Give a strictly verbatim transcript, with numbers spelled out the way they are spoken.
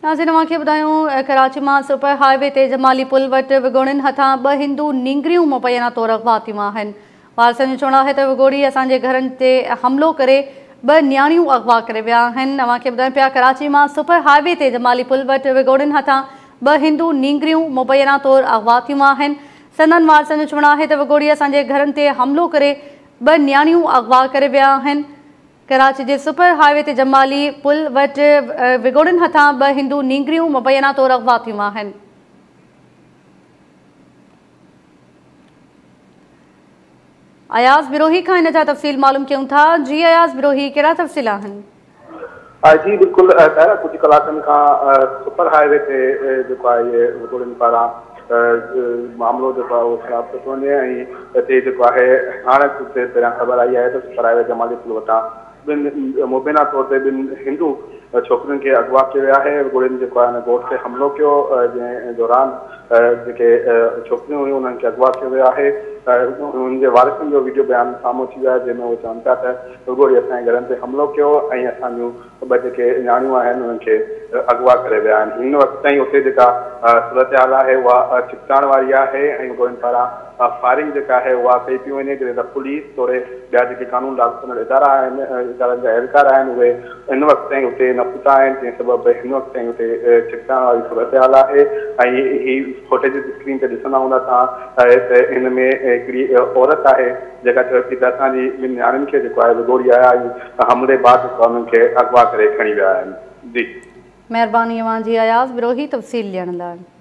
नाज़रीन तव्हांखे ॿुधायूं कराची मां सुपर हाईवे ते जमाली पुल वटि विगोड़ियुनि हथां ॿ हिंदू निंगरियूं मुबैना तौरु अगवा थियूं आहिनि। वारसनि जो चवणु आहे त विगोड़ी असांजे घरनि ते हमिलो करे ॿ नियाणियूं अगवा करे विया आहिनि। तव्हांखे ॿुधायूं पिया कराची मां सुपर हाईवे ते जमाली पुल वटि विगोड़ियुनि हथां ॿ हिंदू निंगरियूं मुबैना तौरु अगवा थियूं आहिनि। संदन वारसनि जो चवणु आहे त विगोड़ी असांजे घरनि ते हमिलो करे ॿ नियाणियूं अगवा करे विया आहिनि। कराची जे सुपर हाईवे ते जमाली पुल वटि विगोड़ियुनि हथां ॿ हिंदू निंगरियूं मुबैना तौरु अगवा थियूं आहिनि। अयाज़ बिरोही खां इन जा तफ़सील मालूम कयूं था। जी अयाज़ बिरोही, कहिड़ा तफ़सील आहिनि? जी बिल्कुल, कुछ कलाकनि खां सुपर हाईवे ते जेको आहे इहे विगोड़ियुनि पारां मामलो जेको आहे उहो ख़राब थो वञे ऐं हिते जेको आहे हाणे पहिरियां ख़बर आई आहे त सुपर हाईवे जमाली पुल वटां ॿिनि मुबैना तौर ते ॿिनि हिंदू छोकिरियुनि खे अगवा कयो वियो आहे। विगोड़ियुनि जेको आहे घोट ते हमलो कयो, जंहिं दौरान जेके छोकिरियूं हुयूं उन्हनि खे अगवा कयो वियो आहे। उन्हनि जे वारिसनि जो वीडियो बयान साम्हूं अची वियो आहे, जंहिंमें उहे चवनि पिया त विगोड़ी असांजे घरनि ते हमलो कयो ऐं असांजूं ॿ जेके नियाणियूं आहिनि उन्हनि खे अगवा करे विया आहिनि। हिन वक़्तु ताईं उते जेका सूरत हाल आहे उहा चिपकाइण वारी आहे ऐं विगोड़ियुनि पारां फायरिंग जेका आहे उहा कई थी वञे, जॾहिं त पुलिस तौरु ॿिया जेके कानून लागू कंदड़ इदारा आहिनि, इदारनि जा एहलकार आहिनि, उहे हिन वक़्तु ताईं उते न पहुता आहिनि, जंहिं सबबु हिन वक़्तु ताईं उते चिपकाइण वारी सूरत हाल आहे। ऐं ही फुटेज स्क्रीन ते ॾिसंदा हूंदा तव्हां त हिन में हिकिड़ी औरत आहे जेका चवे थी त असांजी ॿिनि नियाणियुनि खे जेको आहे विगोड़ी आया आहियूं, हमले बाद उन्हनि खे अगवा करे खणी विया आहिनि। जी महिरबानी अवां जी अयाज़ बिरोही तफ़सील ॾियण लाइ।